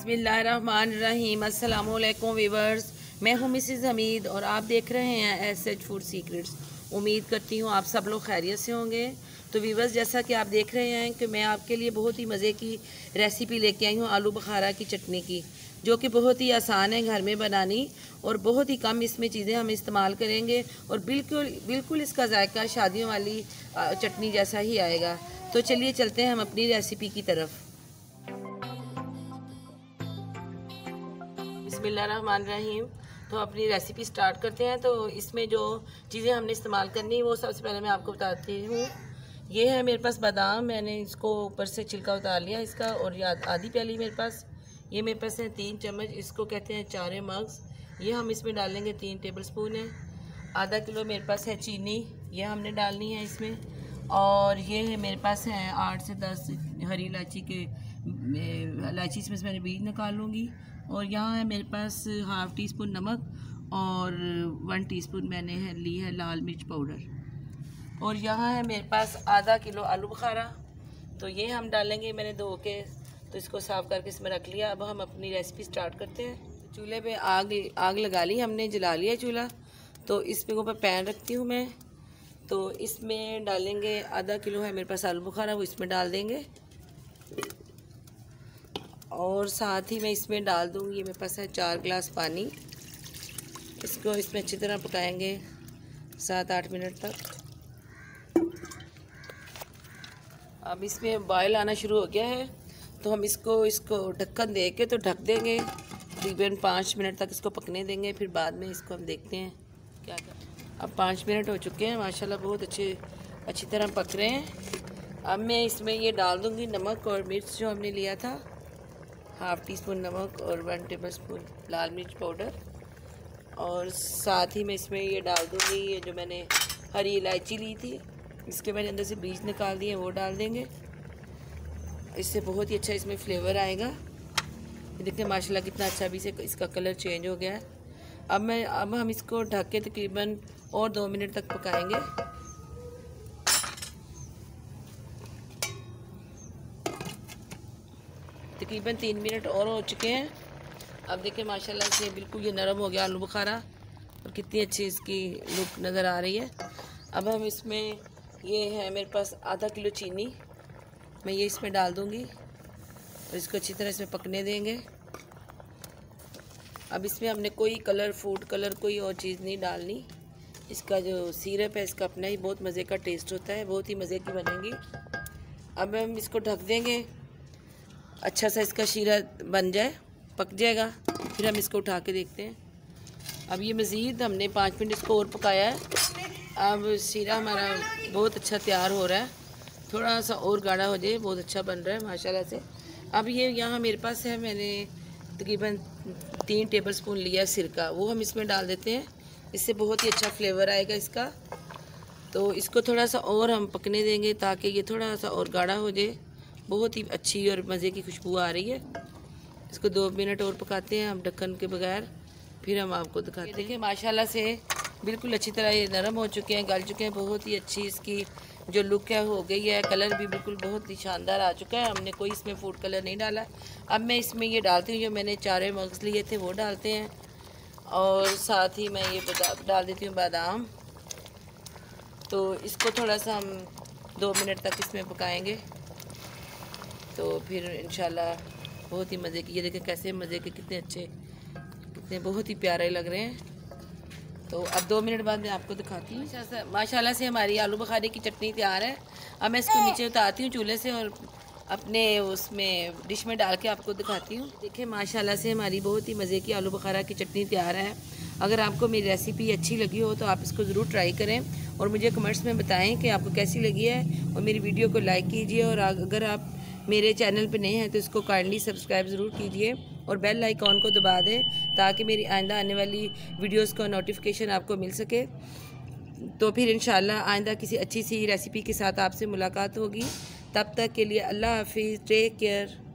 बिस्मिल्लाहिर्रहमानिर्रहीम। अस्सलाम वालेकुम वीवर्स, मैं हूँ मिसेस हमीद और आप देख रहे हैं एसएच फूड सीक्रेट्स। उम्मीद करती हूँ आप सब लोग खैरियत से होंगे। तो वीवर्स, जैसा कि आप देख रहे हैं कि मैं आपके लिए बहुत ही मज़े की रेसिपी लेके आई हूँ आलू बुखारा की चटनी की, जो कि बहुत ही आसान है घर में बनानी और बहुत ही कम इसमें चीज़ें हम इस्तेमाल करेंगे और बिल्कुल इसका जायका शादियों वाली चटनी जैसा ही आएगा। तो चलिए चलते हैं हम अपनी रेसिपी की तरफ। बिस्मिल्लाहिर्रहमानिर्रहीम। तो अपनी रेसिपी स्टार्ट करते हैं। तो इसमें जो चीज़ें हमने इस्तेमाल करनी है वो सबसे पहले मैं आपको बताती हूँ। ये है मेरे पास बादाम, मैंने इसको ऊपर से छिलका उतार लिया इसका, और ये आधी प्याली मेरे पास, ये मेरे पास है 3 चम्मच, इसको कहते हैं चारे मग्स। ये हम इसमें डालेंगे 3 टेबल स्पून है। आधा किलो मेरे पास है चीनी, ये हमने डालनी है इसमें। और ये है मेरे पास है 8 से 10 हरी इलायची के इलायची, इसमें से मैंने बीज निकाल लूँगी। और यहाँ है मेरे पास हाफ़ टी स्पून नमक और 1 टीस्पून मैंने ली है लाल मिर्च पाउडर। और यहाँ है मेरे पास आधा किलो आलू बुखारा, तो ये हम डालेंगे। मैंने धो के तो इसको साफ़ करके इसमें रख लिया। अब हम अपनी रेसिपी स्टार्ट करते हैं। चूल्हे पे आग लगा ली हमने, जला लिया चूल्हा। तो इसके ऊपर पैन रखती हूँ मैं। तो इसमें डालेंगे आधा किलो है मेरे पास आलू बुखारा, वो इसमें डाल देंगे। और साथ ही मैं इसमें डाल दूँगी, मेरे पास है 4 गिलास पानी। इसको इसमें अच्छी तरह पकाएंगे 7-8 मिनट तक। अब इसमें बॉयल आना शुरू हो गया है, तो हम इसको ढक्कन दे के तो ढक देंगे। तकरीबन 5 मिनट तक इसको पकने देंगे, फिर बाद में इसको हम देखते हैं क्या कर। अब 5 मिनट हो चुके हैं, माशाल्लाह बहुत अच्छी तरह पक रहे हैं। अब मैं इसमें ये डाल दूँगी नमक और मिर्च जो हमने लिया था, हाफ़ टी स्पून नमक और 1 टेबल स्पून लाल मिर्च पाउडर। और साथ ही मैं इसमें ये डाल दूँगी ये जो मैंने हरी इलायची ली थी, इसके मैंने अंदर से बीज निकाल दिए, वो डाल देंगे। इससे बहुत ही अच्छा इसमें फ्लेवर आएगा। ये देखिए माशाल्लाह कितना अच्छा भी इसका कलर चेंज हो गया है। अब हम इसको ढक के तकरीबन और 2 मिनट तक पकाएंगे। तकरीबन 3 मिनट और हो चुके हैं। अब देखिए माशाल्लाह से बिल्कुल ये नरम हो गया आलू बुखारा, और कितनी अच्छी इसकी लुक नज़र आ रही है। अब हम इसमें, ये है मेरे पास आधा किलो चीनी, मैं ये इसमें डाल दूँगी और इसको अच्छी तरह इसमें पकने देंगे। अब इसमें हमने कोई कलर, फूड कलर, कोई और चीज़ नहीं डालनी। इसका जो सिरप है इसका अपना ही बहुत मज़े का टेस्ट होता है, बहुत ही मज़े की बनेगी। अब हम इसको ढक देंगे, अच्छा सा इसका शीरा बन जाए, पक जाएगा, फिर हम इसको उठा के देखते हैं। अब ये मज़ीद हमने 5 मिनट इसको और पकाया है। अब शीरा हमारा बहुत अच्छा तैयार हो रहा है, थोड़ा सा और गाढ़ा हो जाए, बहुत अच्छा बन रहा है माशाल्लाह से। अब ये यहाँ मेरे पास है, मैंने तकरीबन 3 टेबल स्पून लिया सिरका, वो हम इसमें डाल देते हैं। इससे बहुत ही अच्छा फ्लेवर आएगा इसका। तो इसको थोड़ा सा और हम पकने देंगे ताकि ये थोड़ा सा और गाढ़ा हो जाए। बहुत ही अच्छी और मज़े की खुशबू आ रही है। इसको 2 मिनट और पकाते हैं हम ढक्कन के बगैर, फिर हम आपको दिखाते हैं। देखिए माशाल्लाह से बिल्कुल अच्छी तरह ये नरम हो चुके हैं, गल चुके हैं। बहुत ही अच्छी इसकी जो लुक है हो गई है, कलर भी बिल्कुल बहुत ही शानदार आ चुका है। हमने कोई इसमें फूड कलर नहीं डाला। अब मैं इसमें ये डालती हूँ, जो मैंने 4 मग्स लिए थे वो डालते हैं। और साथ ही मैं ये डाल देती हूँ बादाम। तो इसको थोड़ा सा हम 2 मिनट तक इसमें पकाएँगे, तो फिर इंशाल्लाह बहुत ही मज़े की, ये देखें कैसे मज़े के, कितने अच्छे, कितने बहुत ही प्यारे लग रहे हैं। तो अब 2 मिनट बाद मैं आपको दिखाती हूँ। माशाल्लाह से हमारी आलू बुखारे की चटनी तैयार है। अब मैं इसको नीचे उतारती हूँ चूल्हे से और अपने उसमें डिश में डाल के आपको दिखाती हूँ। देखिए माशाल्लाह से हमारी बहुत ही मज़े की आलू बुखारा की चटनी तैयार है। अगर आपको मेरी रेसिपी अच्छी लगी हो तो आप इसको ज़रूर ट्राई करें और मुझे कमेंट्स में बताएँ कि आपको कैसी लगी है। और मेरी वीडियो को लाइक कीजिए, और अगर आप मेरे चैनल पे नए हैं तो इसको काइंडली सब्सक्राइब ज़रूर कीजिए और बेल आइकॉन को दबा दें ताकि मेरी आइंदा आने वाली वीडियोस का नोटिफिकेशन आपको मिल सके। तो फिर इंशाल्लाह आइंदा किसी अच्छी सी रेसिपी के साथ आपसे मुलाकात होगी। तब तक के लिए अल्लाह हाफिज़, टेक केयर।